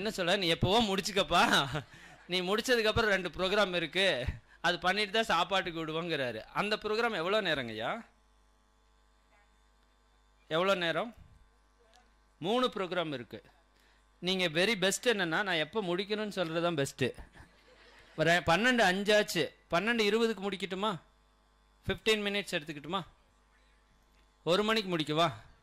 என்ன சொல்ல, நீ எப்போவோ முடிச்சுக்கப்பா, நீ முடிச்சதுக்கப்புறம் 2 ப்ரோக்ராம் இருக்குது, அது பண்ணிட்டு தான் சாப்பாட்டுக்கு விடுவோங்கிறாரு. அந்த ப்ரோக்ராம் எவ்வளோ நேரங்கய்யா? எவ்வளோ நேரம்? 3 ப்ரோக்ராம் இருக்குது. நீங்கள் வெரி பெஸ்ட் என்னென்னா, நான் எப்போ முடிக்கணும்னு சொல்கிறது தான் பெஸ்ட்டு. 12:05 ஆச்சு, 12:20க்கு முடிக்கட்டுமா? 15 மினிட்ஸ் எடுத்துக்கிட்டுமா? 1 மணிக்கு முடிக்கவா?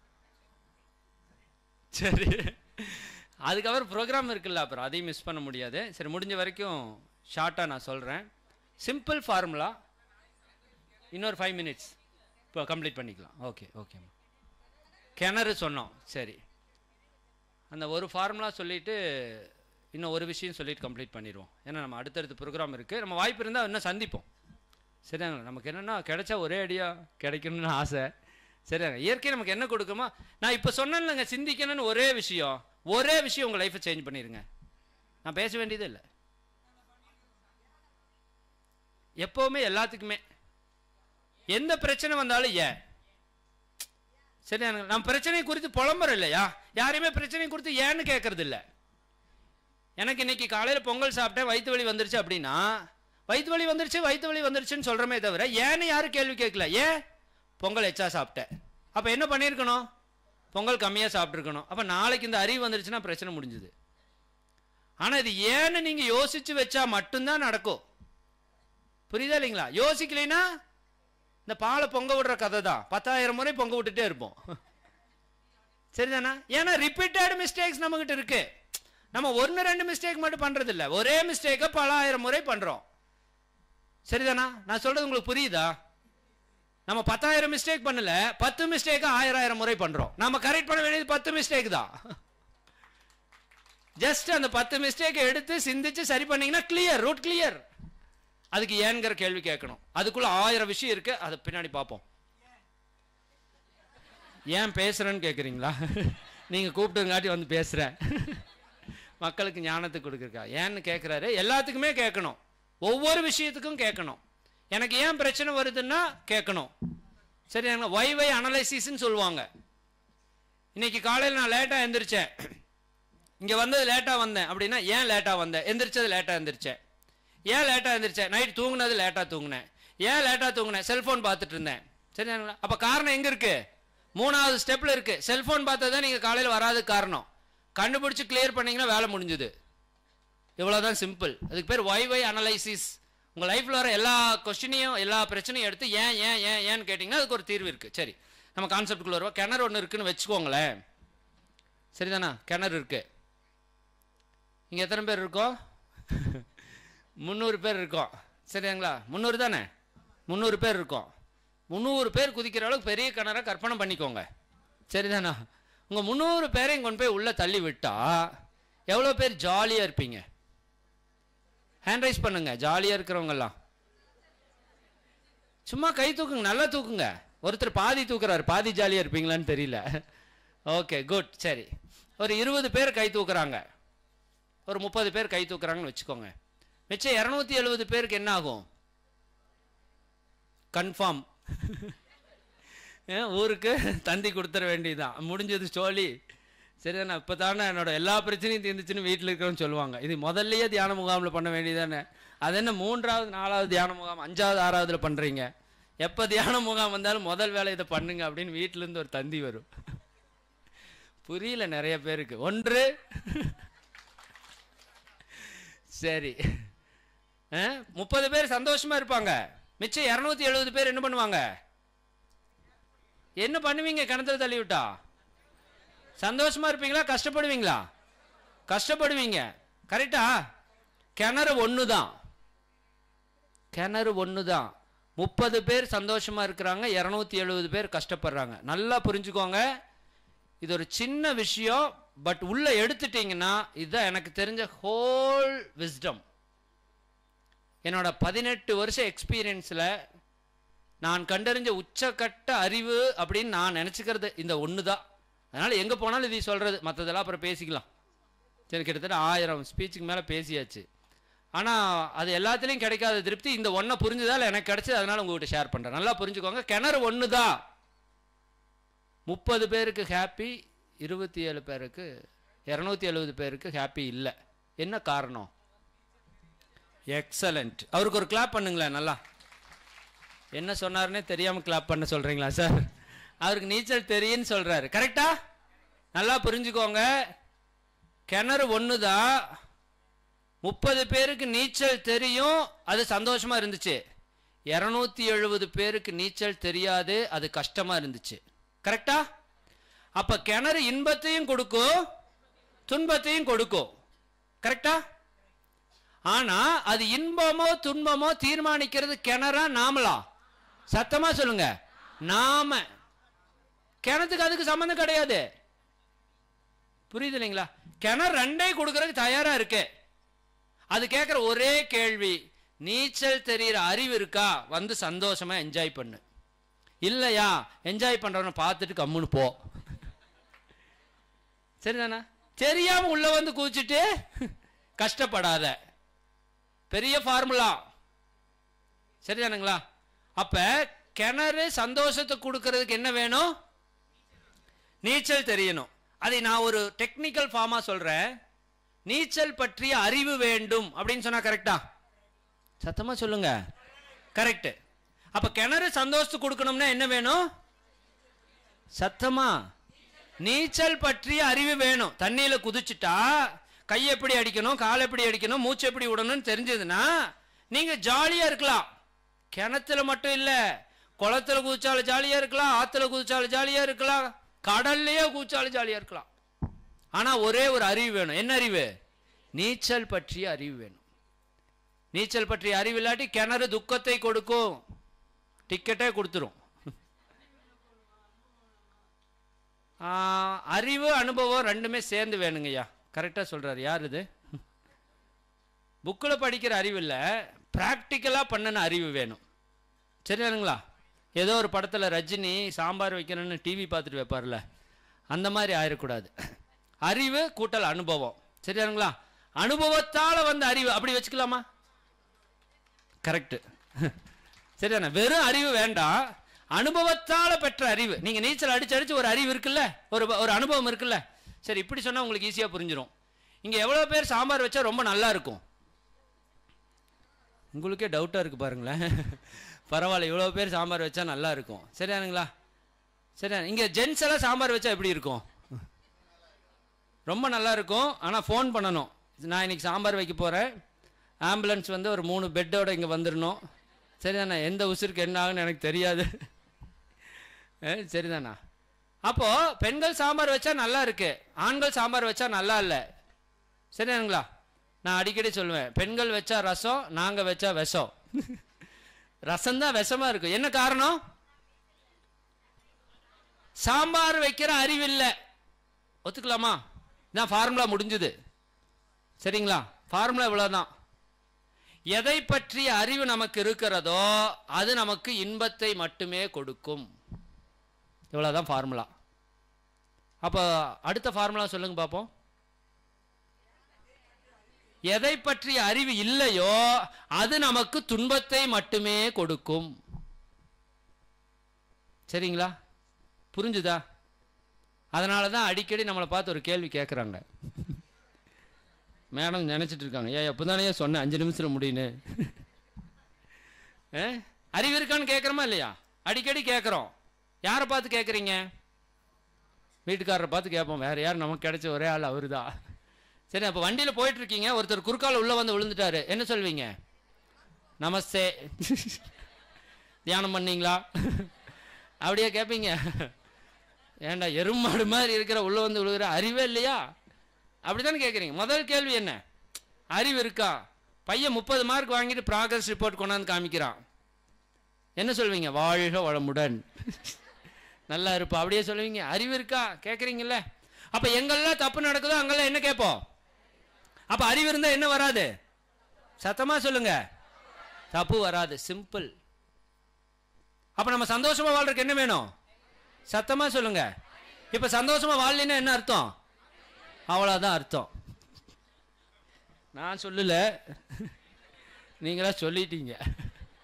சரி, அதுக்கப்புறம் ப்ரோக்ராம் இருக்குல்ல, அப்புறம் அதையும் மிஸ் பண்ண முடியாது. சரி, முடிஞ்ச வரைக்கும் ஷார்ட்டாக நான் சொல்கிறேன். சிம்பிள் ஃபார்முலா, இன்னொரு 5 மினிட்ஸ் இப்போ கம்ப்ளீட் பண்ணிக்கலாம். ஓகே ஓகேம்மா. கிணறு சொன்னோம். சரி, அந்த ஒரு ஃபார்முலா சொல்லிவிட்டு இன்னும் ஒரு விஷயம் சொல்லிட்டு கம்ப்ளீட் பண்ணிடுவோம். ஏன்னா நம்ம அடுத்தடுத்த ப்ரோக்ராம் இருக்குது, நம்ம வாய்ப்பு இருந்தால் இன்னும் சந்திப்போம். சரியாங்க? நமக்கு என்னென்னா கிடைச்சா ஒரே அடியாக கிடைக்கணும்னு ஆசை. சரியாங்க? இயற்கை நமக்கு என்ன கொடுக்குமா, நான் இப்போ சொன்னேன்லங்க, சிந்திக்கணும்னு ஒரே விஷயம் உங்கள் லைஃப்பை சேஞ்ச் பண்ணிடுங்க. நான் பேச வேண்டியதே இல்லை. எப்போவுமே எல்லாத்துக்குமே எந்த பிரச்சனை வந்தாலும் ஏன், சரியாங்க? நம்ம பிரச்சனை குறித்து புலம்புறோம் இல்லையா, யாரையுமே பிரச்சனை குறித்து ஏன்னு கேட்கறது இல்லை. எனக்கு இன்னைக்கு காலையில் பொங்கல் சாப்பிட்டேன், வயிற்று வலி வந்துருச்சு அப்படின்னா, வயிற்று வலி வந்துருச்சுன்னு சொல்கிறோமே தவிர ஏன்னு யாரும் கேள்வி கேட்கல. ஏன்? பொங்கல் எச்சா சாப்பிட்டேன். அப்போ என்ன பண்ணியிருக்கணும்? பொங்கல் கம்மியாக சாப்பிட்ருக்கணும். அப்போ நாளைக்கு இந்த அறிவு வந்துருச்சுன்னா பிரச்சனை முடிஞ்சுது. ஆனால் இது ஏன்னு நீங்கள் யோசிச்சு வச்சா மட்டும்தான் நடக்கும். புரியுதா இல்லைங்களா? யோசிக்கலைன்னா இந்த பாலை பொங்க விடுற கதை தான், 10,000 முறை பொங்க விட்டுட்டே இருப்போம். சரிதானா? ஏன்னா ரிப்பீட்டட் மிஸ்டேக்ஸ் நம்மகிட்ட இருக்கு. நம்ம 1-2 மிஸ்டேக் மட்டும் பண்றது இல்லை, ஒரே மிஸ்டேக்கை பல ஆயிரம் முறை பண்றோம். சரிதானா? நான் சொல்றது உங்களுக்கு புரியுதா? நம்ம 10,000 மிஸ்டேக் பண்ணல, 10 மிஸ்டேக்கை 1000 முறை பண்றோம். நம்ம கரெக்ட் பண்ண வேண்டியது 10 மிஸ்டேக் தான். ஜஸ்ட் அந்த 10 மிஸ்டேக்கை எடுத்து சிந்திச்சு சரி பண்ணீங்கன்னா கிளியர், ரூட் கிளியர். அதுக்கு ஏன்கிற கேள்வி கேட்கணும். அதுக்குள்ள 1000 விஷயம் இருக்கு, அதை பின்னாடி பார்ப்போம். ஏன் பேசுறேன்னு கேட்குறீங்களா? நீங்க கூப்பிட்டுங்காட்டி வந்து பேசுறேன். மக்களுக்கு ஞானத்தை கொடுக்குறக்கா ஏன்னு கேட்குறாரு. எல்லாத்துக்குமே கேட்கணும், ஒவ்வொரு விஷயத்துக்கும் கேட்கணும். எனக்கு ஏன் பிரச்சனை வருதுன்னா கேட்கணும். சரிங்களா? வை அனலைசிஸ்ன்னு சொல்லுவாங்க. இன்னைக்கு காலையில் நான் லேட்டாக எந்திரிச்சேன், இங்கே வந்தது லேட்டாக வந்தேன் அப்படின்னா ஏன் லேட்டாக வந்தேன்? எந்திரிச்சது லேட்டாக எந்திரிச்சேன். ஏன் லேட்டாக எந்திரிச்சேன்? நைட் தூங்குனது லேட்டாக தூங்கினேன். ஏன் லேட்டாக தூங்கினேன்? செல்ஃபோன் பார்த்துட்டு இருந்தேன். சரிங்களா? அப்போ காரணம் எங்கே இருக்குது? 3வது ஸ்டெப்பில் இருக்குது. செல்ஃபோன் பார்த்தது நீங்கள் காலையில் வராது காரணம். கண்டுபிடிச்சி கிளியர் பண்ணிங்கன்னா வேலை முடிஞ்சுது. இவ்வளோதான் சிம்பிள். அதுக்கு பேர் வை அனலைசிஸ். உங்கள் லைஃப்பில் வர எல்லா கொஸ்டினையும் எல்லா பிரச்சனையும் எடுத்து ஏன் ஏன் ஏன் ஏன்னு கேட்டிங்கன்னா அதுக்கு ஒரு தீர்வு இருக்குது. சரி, நம்ம கான்செப்டுக்குள்ளே வருவோம். கிணறு ஒன்று இருக்குன்னு வச்சுக்கோங்களேன். சரிதானா? கிணறு இருக்குது. இங்கே எத்தனை பேர் இருக்கோம்? 300 பேர் இருக்கோம். சரிங்களா? 300 தானே? 300 பேர் இருக்கோம். 300 பேர் குதிக்கிற அளவுக்கு பெரிய கிணறை கற்பனை பண்ணிக்கோங்க. சரிதானா? உங்கள் 300 பேரையும் கொண்டு போய் உள்ளே தள்ளி விட்டா எவ்வளோ பேர் ஜாலியாக இருப்பீங்க? ஹேண்ட் ரைஸ் பண்ணுங்க, ஜாலியாக இருக்கிறவங்கெல்லாம். சும்மா கை தூக்குங்க, நல்லா தூக்குங்க. ஒருத்தர் பாதி தூக்குறாரு, பாதி ஜாலியாக இருப்பீங்களான்னு தெரியல. Okay, good. சரி, ஒரு 20 பேர் கை தூக்குறாங்க, ஒரு 30 பேர் கை தூக்குறாங்கன்னு வச்சுக்கோங்க. மிச்சம் 270 பேருக்கு என்ன ஆகும்? கன்ஃபார்ம் ஊருக்கு தந்தி கொடுத்துட வேண்டியதுதான், முடிஞ்சது ஸ்டோலி. சரிதானே? இப்போ தானே என்னோட எல்லா பிரச்சனையும் தீர்ந்துச்சுன்னு வீட்டில் இருக்கிறோன்னு சொல்லுவாங்க. இது முதல்லையே தியான முகாமில் பண்ண வேண்டியதானே? அது என்ன 3வது 4வது தியான முகாம் 5வது 6வதுல பண்ணுறீங்க? எப்போ தியான முகாம் வந்தாலும் முதல் வேலை இதை பண்ணுங்க அப்படின்னு வீட்டிலேருந்து ஒரு தந்தி வரும். புரியல நிறைய பேருக்கு. ஒன்று சரி, 30 பேர் சந்தோஷமா இருப்பாங்க. மிச்சம் 270 பேர் என்ன பண்ணுவாங்க? என்ன பண்ணுவீங்க? கிணத்துல தள்ளி விட்டா சந்தோஷமா இருப்பீங்களா, கஷ்டப்படுவீங்களா? கஷ்டப்படுவீங்க. கரெக்டா? கிணறு ஒண்ணுதான், கிணறு ஒண்ணுதான். 30 பேர் சந்தோஷமா இருக்கிறாங்க, 270 பேர் கஷ்டப்படுறாங்க. நல்லா புரிஞ்சுக்கோங்க, இது ஒரு சின்ன விஷயம். பட் உள்ள எடுத்துட்டீங்கன்னா இதுதான் எனக்கு தெரிஞ்ச ஹோல் விஸ்டம். என்னோட 18 வருஷ எக்ஸ்பீரியன்ஸில் நான் கண்டறிஞ்ச உச்சக்கட்ட அறிவு அப்படின்னு நான் நினச்சிக்கிறது இந்த ஒன்று தான். அதனால் எங்கே போனாலும் இது சொல்கிறது, மற்றதெல்லாம் அப்புறம் பேசிக்கலாம். சரி, கிட்டத்தட்ட 1000 ஸ்பீச்சுக்கு மேலே பேசியாச்சு. ஆனால் அது எல்லாத்துலேயும் கிடைக்காத திருப்தி இந்த ஒன்றை புரிஞ்சுதால் எனக்கு கிடைச்சது. அதனால் உங்கள்கிட்ட ஷேர் பண்ணுறேன். நல்லா புரிஞ்சுக்கோங்க, கிணறு ஒன்று தான். 30 பேருக்கு ஹாப்பி, 27 பேருக்கு 270 பேருக்கு ஹாப்பி இல்லை. என்ன காரணம்? எக்ஸலண்ட். அவருக்கு ஒரு கிளாப் பண்ணுங்களேன். நல்லா என்ன சொன்னார்னே தெரியாமல் கிளாப் பண்ண சொல்கிறீங்களா சார்? அவருக்கு நீச்சல் தெரியுன்னு சொல்கிறாரு. கரெக்டா? நல்லா புரிஞ்சுக்கோங்க. கிணறு ஒன்று தான், 30 பேருக்கு நீச்சல் தெரியும், அது சந்தோஷமாக இருந்துச்சு. 270 பேருக்கு நீச்சல் தெரியாது, அது கஷ்டமாக இருந்துச்சு. கரெக்டா? அப்போ கிணறு இன்பத்தையும் கொடுக்கும், துன்பத்தையும் கொடுக்கும். கரெக்டா? ஆனால் அது இன்பமோ துன்பமோ தீர்மானிக்கிறது கிணறா நாமளா? சத்தமாக சொல்லுங்க. நாம. கிணத்துக்கு அதுக்கு சம்மந்தம் கிடையாது. புரியுது இல்லைங்களா? கிணறு ரெண்டே கொடுக்கறதுக்கு தயாரா இருக்கு. அது கேட்குற ஒரே கேள்வி, நீச்சல் தெரிகிற அறிவு இருக்கா? வந்து சந்தோஷமா என்ஜாய் பண்ணு. இல்லையா, என்ஜாய் பண்றவன பார்த்துட்டு கம்முன்னு போ. சரிதானா? தெரியாம உள்ள வந்து குதிச்சுட்டு கஷ்டப்படாத. பெரிய ஃபார்முலா. சரிதானுங்களா? அப்ப கிணறு சந்தோஷத்தை கொடுக்கறதுக்கு என்ன வேணும்? நீச்சல் தெரியணும். அதை நான் ஒரு டெக்னிக்கல் ஃபார்மா சொல்றேன். நீச்சல் பற்றிய அறிவு வேண்டும் அப்படின்னு சொன்னா கரெக்டா? சத்தமா சொல்லுங்க. கரெக்ட். அப்ப கிணறு சந்தோஷத்தை கொடுக்கணும்னா என்ன வேணும்? சத்தமா. நீச்சல் பற்றிய அறிவு வேணும். தண்ணியில குதிச்சுட்டா கை எப்படி அடிக்கணும், கால் எப்படி அடிக்கணும், மூச்சு எப்படி விடணும்னு தெரிஞ்சதுன்னா நீங்க ஜாலியா இருக்கலாம். கிணத்துல மட்டும் இல்ல, குளத்துல குதிச்சாலும் ஜாலியா இருக்கலாம், ஆத்துல குதிச்சாலும் ஜாலியா இருக்கலாம், கடல்லையே குதிச்சாலும் ஜாலியா இருக்கலாம். ஆனா ஒரே ஒரு அறிவு வேணும். என்ன அறிவு? நீச்சல் பற்றிய அறிவு வேணும். நீச்சல் பற்றிய அறிவு இல்லாட்டி கிணறு துக்கத்தை கொடுக்கும், டிக்கெட்டே கொடுத்துரும். அறிவு அனுபவம் ரெண்டுமே சேர்ந்து வேணுங்கய்யா. கரெக்டா சொல்றாரு. யார் இது? புக்கில் படிக்கிற அறிவு இல்லை, பிராக்டிக்கலா பண்ணின அறிவு வேணும். சரியானுங்களா? ஏதோ ஒரு படத்தில் ரஜினி சாம்பார் வைக்கணும்னு டிவி பார்த்துட்டு வைப்பார்ல, அந்த மாதிரி ஆயிடக்கூடாது. அறிவு கூட்டல் அனுபவம். சரியானுங்களா? அனுபவத்தால் வந்த அறிவு அப்படி வச்சுக்கலாமா? கரெக்ட். சரிதானே? வெறும் அறிவு வேண்டாம், அனுபவத்தால் பெற்ற அறிவு. நீங்க நீச்சல் அடிச்சு அடிச்சு ஒரு அறிவு இருக்குல்ல, ஒரு அனுபவம் இருக்குல்ல. சரி, இப்படி சொன்னா உங்களுக்கு ஈஸியா புரிஞ்சிடும். இங்க எவ்வளவு பேர் சாம்பார் வச்சா ரொம்ப நல்லா இருக்கும்? உங்களுக்கே டவுட்டா இருக்கு பாருங்களேன். பரவாயில்ல, இவ்வளவு பேர் சாம்பார் வச்சா நல்லா இருக்கும். சரியானுங்களா? சரியா? இங்க ஜென்ஸ் எல்லாம் சாம்பார் வச்சா எப்படி இருக்கும்? ரொம்ப நல்லா இருக்கும். ஆனா ஃபோன் பண்ணணும், நான் இன்னைக்கு சாம்பார் வைக்க போறேன், ஆம்புலன்ஸ் வந்து ஒரு 3 பெட்டோட இங்க வந்துடணும். சரிதானா? எந்த உசுருக்கு என்ன ஆகுன்னு எனக்கு தெரியாது. சரிதானா? அப்போ பெண்கள் சாம்பார் வச்சா நல்லா இருக்கு, ஆண்கள் சாம்பார் வச்சா நல்லா இல்லை. சரிதானுங்களா? நான் அடிக்கடி சொல்லுவேன், பெண்கள் வச்சா ரசம், நாங்க வச்சா விஷம். ரசம் தான் விஷமா இருக்கும். என்ன காரணம்? சாம்பார் வைக்கிற அறிவில்லை. ஒத்துக்கலாமா? நான் ஃபார்முலா முடிஞ்சது. சரிங்களா? ஃபார்முலா இவ்வளவுதான். எதை பற்றிய அறிவு நமக்கு இருக்கிறதோ அது நமக்கு இன்பத்தை மட்டுமே கொடுக்கும். இவ்வளவுதான் ஃபார்முலா. அப்ப அடுத்த ஃபார்முலா சொல்லுங்க பாப்போம். எதை பற்றிய அறிவு இல்லையோ அது நமக்கு துன்பத்தை மட்டுமே கொடுக்கும். சரிங்களா? புரிஞ்சுதா? அதனாலதான் அடிக்கடி நம்மளை பார்த்து ஒரு கேள்வி கேட்குறாங்க. மேடம் நினைச்சிட்டு இருக்காங்க, ஏன் எப்போதானே சொன்னேன் 5 நிமிஷத்துல முடியுன்னு. அறிவு இருக்கான்னு கேட்குறோமா இல்லையா? அடிக்கடி கேட்குறோம். யாரை பார்த்து கேட்குறீங்க? வீட்டுக்காரரை பார்த்து கேட்போம். வேற யார் நமக்கு கிடைச்ச ஒரே ஆள் அவரு தான். சரி, அப்போ வண்டியில் போயிட்டு இருக்கீங்க, ஒருத்தர் குறுக்கால உள்ள வந்து விழுந்துட்டாரு, என்ன சொல்வீங்க? நமஸ்தே, தியானம் பண்ணீங்களா? அப்படியே கேட்பீங்க. ஏண்டா எருமாடு மாதிரி இருக்கிற உள்ள வந்து விழுகிற அறிவே இல்லையா? அப்படித்தானே கேட்குறீங்க. முதல் கேள்வி என்ன? அறிவு இருக்கா? பையன் 30 மார்க் வாங்கிட்டு ப்ராக்ரஸ் ரிப்போர்ட் கொண்டாந்து காமிக்கிறான், என்ன சொல்வீங்க? வாழ்க வளமுடன், நல்லா இருப்பா, அப்படியே சொல்லுவீங்க. அறிவு இருக்கா? கேட்குறீங்கல்ல. அப்போ எங்கெல்லாம் தப்பு நடக்குதோ அங்கெல்லாம் என்ன கேட்போம்? அப்போ அறிவு இருந்தால் என்ன வராது? சத்தமாக சொல்லுங்க. தப்பு வராது. சிம்பிள். அப்போ நம்ம சந்தோஷமா வாழ்றதுக்கு என்ன வேணும்? சத்தமாக சொல்லுங்க. இப்போ சந்தோஷமா வாழலைன்னா என்ன அர்த்தம்? அவ்வளோதான் அர்த்தம். நான் சொல்லல, நீங்களா சொல்லிட்டீங்க.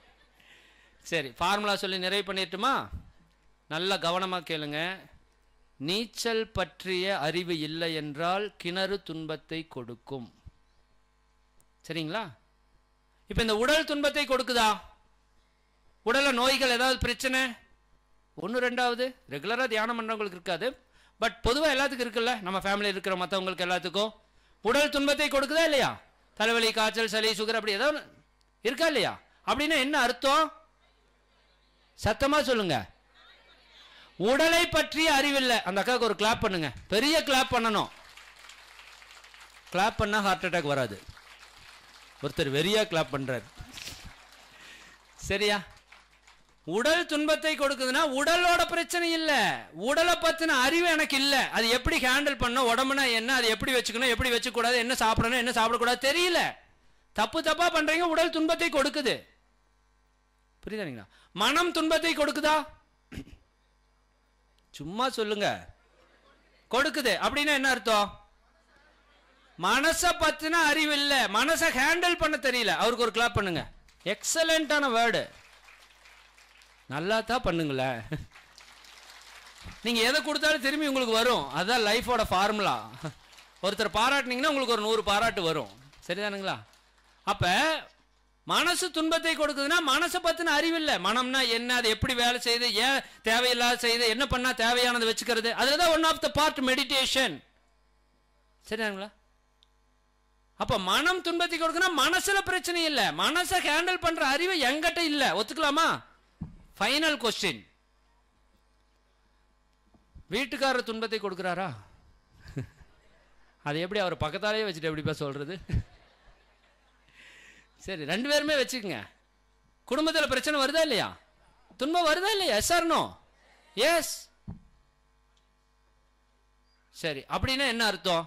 சரி, ஃபார்முலா சொல்லி நிறைவு பண்ணிட்டுமா? நல்லா கவனமாக கேளுங்க. நீச்சல் பற்றிய அறிவு இல்லை என்றால் கிணறு துன்பத்தை கொடுக்கும். சரிங்களா? இப்ப இந்த உடல் துன்பத்தை கொடுக்குதா? உடல்ல நோய்கள் ஏதாவது பிரச்சனை ஒன்று ரெண்டாவது ரெகுலரா தியானம் பண்றவங்களுக்கு இருக்காது, பட் பொதுவாக எல்லாத்துக்கும் இருக்குல்ல, நம்ம ஃபேமிலி இருக்கிற மற்றவங்களுக்கு எல்லாத்துக்கும் உடல் துன்பத்தை கொடுக்குதா இல்லையா? தலைவலி, காய்ச்சல், சளி, சுகர் அப்படி ஏதாவது இருக்கா இல்லையா? அப்படின்னா என்ன அர்த்தம்? சத்தமா சொல்லுங்க. உடலை பற்றிய அறிவில்லை. அந்த அக்காவுக்கு ஒரு கிளாப் பண்ணுங்க, பெரிய கிளாப் பண்ணணும். கிளாப் பண்ணா ஹார்ட் அட்டாக் வராது. ஒருத்தர் வெறியா கிளாப் பண்றாரு. சரியா? உடல் துன்பத்தை கொடுக்குதுன்னா உடலோட பிரச்சனை இல்லை, உடலை பத்தின அறிவு எனக்கு இல்லை. அது எப்படி ஹேண்டில் பண்ணணும், உடம்புனா என்ன, அது எப்படி வச்சுக்கணும், எப்படி வச்சுக்கூடாது, என்ன சாப்பிடணும், என்ன சாப்பிடக்கூடாது தெரியல. தப்பு தப்பா பண்றீங்க, உடல் துன்பத்தை கொடுக்குது. புரியுதுங்களா? மனம் துன்பத்தை கொடுக்குதா? சும்மா சொல்லுங்க. கொடுக்குது. அப்படின்னா என்ன அர்த்தம்? மனசை பத்தின அறிவு இல்லை, மனசை ஹேண்டில் பண்ண தெரியல. அவருக்கு ஒரு கிளாப் பண்ணுங்க. எக்ஸலண்டான வேர்டு. நல்லா தான் பண்ணுங்களேன். நீங்க எதை கொடுத்தாலும் திரும்பி உங்களுக்கு வரும். அதான் லைஃபோட ஃபார்முலா. ஒருத்தர் பாராட்டினீங்கன்னா உங்களுக்கு ஒரு 100 பாராட்டு வரும். சரிதானுங்களா? அப்ப மனசு துன்பத்தை கொடுக்குதுன்னா மனசை பத்தின அறிவு இல்லை. மனம்னா என்ன, அது எப்படி வேலை செய்யுது, ஏன் தேவையில்லாத செய்யுது, என்ன பண்ணா தேவையானதை வச்சுக்கிறது, அதுதான் one of the part meditation. சரிதானுங்களா? அப்ப மனம் துன்பத்தை கொடுக்குன்னா மனசுல பிரச்சனை இல்லை, மனசை ஹேண்டில் பண்ற அறிவு எங்கிட்ட இல்லை. ஒத்துக்கலாமா? Final question. வீட்டுக்காரர் துன்பத்தை கொடுக்கிறாரா? அது எப்படி அவர் பக்கத்தாலேயே வச்சுட்டு எப்படிப்பா சொல்றது? சரி, 2 பேருமே வச்சுக்கோங்க. குடும்பத்தில் பிரச்சனை வருதா இல்லையா? துன்பம் வருதா இல்லையா? Yes or no? எஸ். சரி, அப்படின்னா என்ன அர்த்தம்?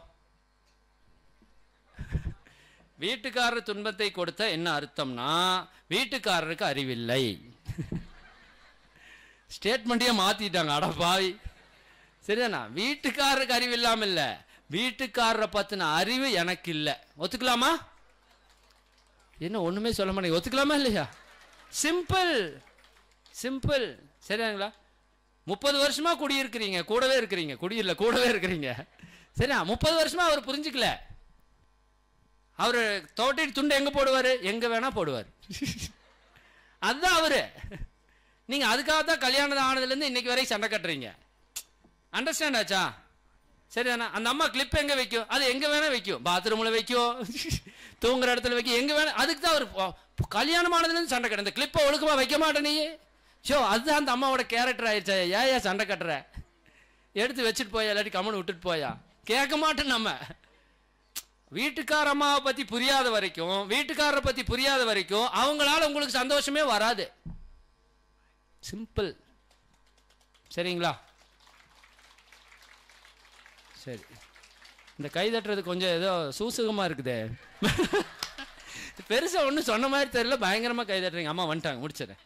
வீட்டுக்காரர் துன்பத்தை கொடுத்த என்ன அர்த்தம்னா வீட்டுக்காரருக்கு அறிவில்லை. ஸ்டேட்மெண்ட்டே மாத்திட்டாங்க. அட பாவி. சரிதானா? வீட்டுக்காரருக்கு அறிவு இல்லாம இல்ல, வீட்டுக்காரரை பத்தின அறிவு எனக்கு இல்லை. ஒத்துக்கலாமா? என்ன ஒண்ணுமே சொல்ல மாட்டேங்க. ஒத்துக்கலாமா இல்லையா? Simple simple. சரிங்களா? 30 வருஷமா குடியிருக்கிறீங்க, கூடவே இருக்கிறீங்க. குடியில்ல, கூடவே இருக்கிறீங்க. சரியா? 30 வருஷமா அவர் புரிஞ்சுக்கல. அவரு தோட்டி துண்டு எங்க போடுவாரு? எங்க வேணா போடுவார். அதுதான் அவரு. நீங்க அதுக்காக தான் கல்யாணம் ஆனதுல இருந்து இன்னைக்கு வரை சண்டை கட்டுறீங்க. அண்டர்ஸ்டாண்ட் ஆச்சா? சரிதானா? அந்த அம்மா கிளிப் எங்க வைக்கும்? அது எங்க வேணா வைக்கும். பாத்ரூம்ல வைக்கும், தூங்குற இடத்துல வைக்கும், எங்க வேணா. அதுக்கு தான் அவர் கல்யாணம் ஆனதுல இருந்து சண்டை கட்டுற. இந்த கிளிப்பை ஒழுக்கமா வைக்க மாட்டேன் நீ. ஷோ, அதுதான் அந்த அம்மாவோட கேரக்டர் ஆயிடுச்சா? ஏன் சண்டை கட்டுற? எடுத்து வச்சுட்டு போயா, இல்லாட்டி கம்மன் விட்டுட்டு போயா? கேட்க மாட்டேன். நம்ம வீட்டுக்கார அம்மாவை பத்தி புரியாத வரைக்கும், வீட்டுக்காரரை பத்தி புரியாத வரைக்கும் அவங்களால உங்களுக்கு சந்தோஷமே வராது. சிம்பிள். சரிங்களா? சரி, இந்த கை தட்டுறது கொஞ்சம் ஏதோ சூசுகமா இருக்குதே. பெருசா ஒன்றும் சொன்ன மாதிரி தெரியல, பயங்கரமா கை தட்டுறீங்க. அம்மா வந்துட்டாங்க, முடிச்சிடறேன்.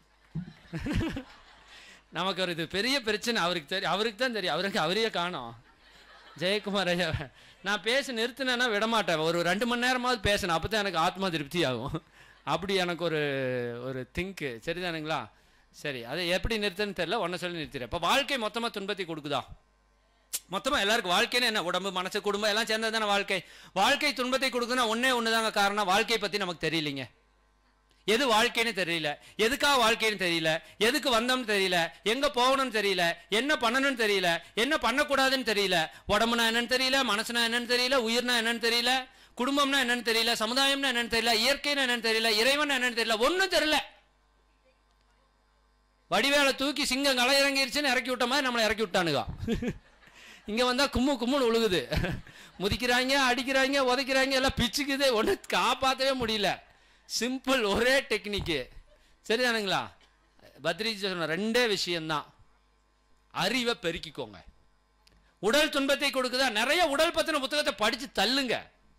நமக்கு ஒரு இது பெரிய பிரச்சனை. அவருக்கு தெரியும், அவருக்கு தான் தெரியும். அவரையே காணோம். ஜெயக்குமார் ஐயா, நான் பேச நிறுத்தினேன்னா விடமாட்டேன். ஒரு 2 மணி நேரமாவது பேசணும், அப்போ தான் எனக்கு ஆத்மா திருப்தி ஆகும். அப்படி எனக்கு ஒரு திங்க்கு. சரிதானுங்களா? சரி, அதை எப்படி நிறுத்தன்னு தெரியல, ஒன்றை சொல்லி நிறுத்திடுறேன். இப்போ வாழ்க்கை மொத்தமாக துன்பத்தை கொடுக்குதா? மொத்தமாக எல்லாருக்கும் வாழ்க்கைன்னு என்ன? உடம்பு, மனசு, குடும்பம் எல்லாம் சேர்ந்தது தானே வாழ்க்கை. வாழ்க்கை துன்பத்தை கொடுக்குன்னா ஒன்று தாங்க காரணம். வாழ்க்கையை பற்றி நமக்கு தெரியலைங்க. எது வாழ்க்கைன்னு தெரியல, எதுக்காக வாழ்க்கைன்னு தெரியல, எதுக்கு வந்தோம்னு தெரியல, எங்க போகணும்னு தெரியல, என்ன பண்ணணும்னு தெரியல, என்ன பண்ணக்கூடாதுன்னு தெரியல. உடம்புனா என்னன்னு தெரியல, மனசுனா என்னன்னு தெரியல, உயிர்னா என்னன்னு தெரியல, குடும்பம்னா என்னன்னு தெரியல, சமுதாயம்னா என்னன்னு தெரியல, இயற்கைனா என்னன்னு தெரியல, இறைவன் என்னன்னு தெரியல, ஒன்றும் தெரியல. வடிவேலை தூக்கி சிங்கம் களை இறங்கிருச்சுன்னு இறக்கி விட்ட மாதிரி நம்மளை இறக்கி விட்டானுங்க. இங்க வந்தா கும்முன்னு உழுகுது. முதிக்கிறாங்க, அடிக்கிறாங்க, உதைக்கிறாங்க, எல்லாம் பிச்சுக்குது. ஒன்று காப்பாற்றவே முடியல. சிம்பிள், ஒரே டெக்னிக்கு. சரிதானுங்களா? பத்ரிஜி சொன்ன 2 விஷயம்தான். அறிவை பெருக்கிக்கோங்க. உடல் துன்பத்தை கொடுக்குதா? நிறைய உடல் பத்தின புத்தகத்தை படிச்சு தள்ளுங்க.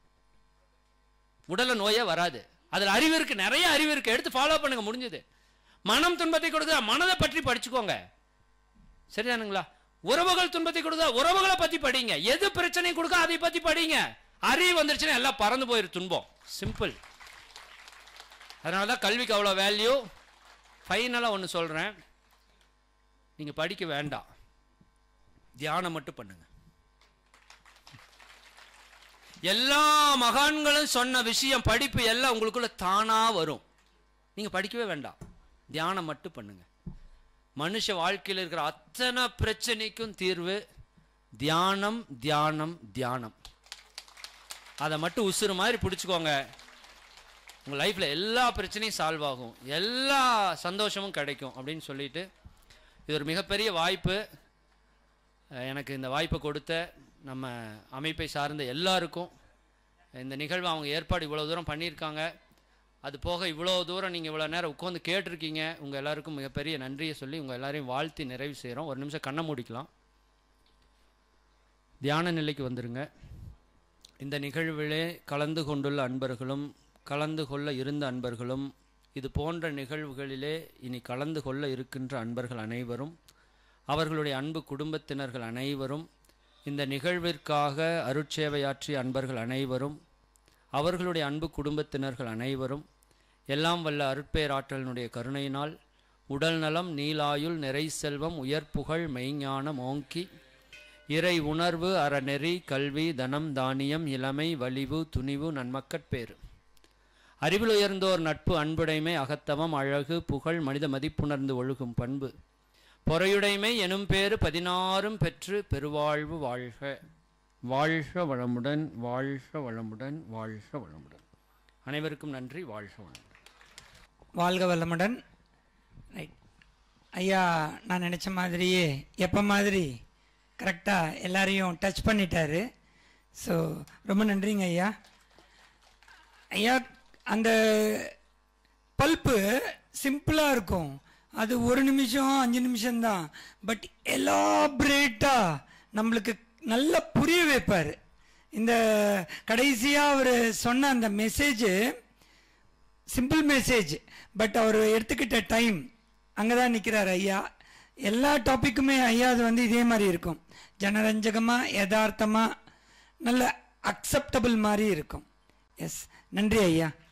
உடல்ல நோயே வராது. அதுல அறிவு இருக்கு, நிறைய அறிவு இருக்கு. எடுத்து ஃபாலோ பண்ணுங்க, முடிஞ்சது. மனம் துன்பத்தை கொடுக்குதா? மனதை பற்றி படிச்சுக்கோங்க. சரிதானுங்களா? உறவுகள் துன்பத்தை கொடுக்குதா? உறவுகளை பத்தி படிங்க. எது பிரச்சனை கொடுக்க அதை பத்தி படிங்க. அறிவு வந்துருச்சுன்னா எல்லாம் பறந்து போயிரு துன்பம். சிம்பிள். அதனாலதான் கல்விக்கு அவ்வளோ வேல்யூ. ஃபைனலாக ஒன்று சொல்கிறேன், நீங்கள் படிக்க வேண்டாம். தியானம் மட்டும் பண்ணுங்க. எல்லா மகான்களும் சொன்ன விஷயம், படிப்பு எல்லாம் உங்களுக்குள்ள தானா வரும். நீங்க படிக்கவே வேண்டாம், தியானம் மட்டும் பண்ணுங்க. மனுஷ வாழ்க்கையில் இருக்கிற அத்தனை பிரச்சனைக்கும் தீர்வு தியானம், தியானம், தியானம். அதை மட்டும் உசுறு மாதிரி பிடிச்சுக்கோங்க. உங்க லைஃப்ல எல்லா பிரச்சனையும் சால்வ் ஆகும், எல்லா சந்தோஷமும் கிடைக்கும் அப்படின்னு சொல்லிட்டு, இது ஒரு மிகப்பெரிய வாய்ப்பு. எனக்கு இந்த வாய்ப்பை கொடுத்த நம்ம அமைப்பை சார்ந்த எல்லாருக்கும், இந்த நிகழ்வு அவங்க ஏற்பாடு இவ்வளோ தூரம் பண்ணியிருக்காங்க, அது போக இவ்வளோ தூரம் நீங்கள் இவ்வளோ நேரம் உட்காந்து கேட்டிருக்கீங்க, உங்கள் எல்லாருக்கும் மிகப்பெரிய நன்றியை சொல்லி உங்கள் எல்லாரையும் வாழ்த்தி நிறைவு செய்கிறோம். ஒரு நிமிஷம் கண்ணை மூடிக்கலாம், தியான நிலைக்கு வந்துடுங்க. இந்த நிகழ்விலே கலந்து கொண்டுள்ள அன்பர்களும் கலந்து கொள்ள இருந்த அன்பர்களும் இது போன்ற நிகழ்வுகளிலே இனி கலந்து கொள்ள இருக்கின்ற அன்பர்கள் அனைவரும், அவர்களுடைய அன்பு குடும்பத்தினர்கள் அனைவரும், இந்த நிகழ்விற்காக அருட்சேவையாற்றிய அன்பர்கள் அனைவரும், அவர்களுடைய அன்பு குடும்பத்தினர்கள் அனைவரும், எல்லாம் வல்ல அருட்பேராற்றலினுடைய கருணையினால் உடல் நலம், நீலாயுள், நிறை செல்வம், உயர்ப்புகழ், மெய்ஞானம் ஓங்கி, இறை உணர்வு, அறநெறி, கல்வி, தனம், தானியம், இளமை, வலிவு, துணிவு, நன்மக்கட்பேறு, அறிவில் உயர்ந்தோர் நட்பு, அன்புடைமை, அகத்தவம், அழகு, புகழ், மனித மதிப்புணர்ந்து ஒழுகும் பண்பு, பொறையுடைமை எனும் பேறு 16 பெற்று பெருவாழ்வு வாழ்க. வாழ்க வளமுடன், வாழ்க வளமுடன், வாழ்க வளமுடன். அனைவருக்கும் நன்றி. வாழ்க வளமுடன். வாழ்க வளமுடன். ரைட் ஐயா, நான் நினச்ச மாதிரியே எப்போ மாதிரி கரெக்டாக எல்லாரையும் டச் பண்ணிட்டாரு. ஸோ ரொம்ப நன்றிங்க ஐயா. ஐயா, அந்த பல்ப்பு சிம்பிளாக இருக்கும், அது 1 நிமிஷம் 5 நிமிஷம்தான், பட் எலாபரேட்டாக நம்மளுக்கு நல்லா புரிய வைப்பார். இந்த கடைசியாக அவர் சொன்ன அந்த மெசேஜ் சிம்பிள் மெசேஜ், பட் அவர் எடுத்துக்கிட்ட டைம் அங்கே தான் நிற்கிறார் ஐயா. எல்லா டாப்பிக்குமே ஐயா அது வந்து இதே மாதிரி இருக்கும், ஜனரஞ்சகமாக யதார்த்தமாக நல்ல அக்செப்டபிள் மாதிரி இருக்கும். எஸ், நன்றி ஐயா.